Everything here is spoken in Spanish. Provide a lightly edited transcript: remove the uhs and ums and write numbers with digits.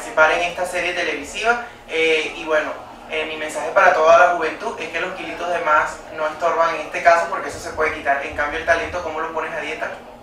participar en esta serie televisiva. Y bueno, mi mensaje para toda la juventud es que los kilitos de más no estorban en este caso, porque eso se puede quitar. En cambio, el talento, ¿cómo lo pones a dieta?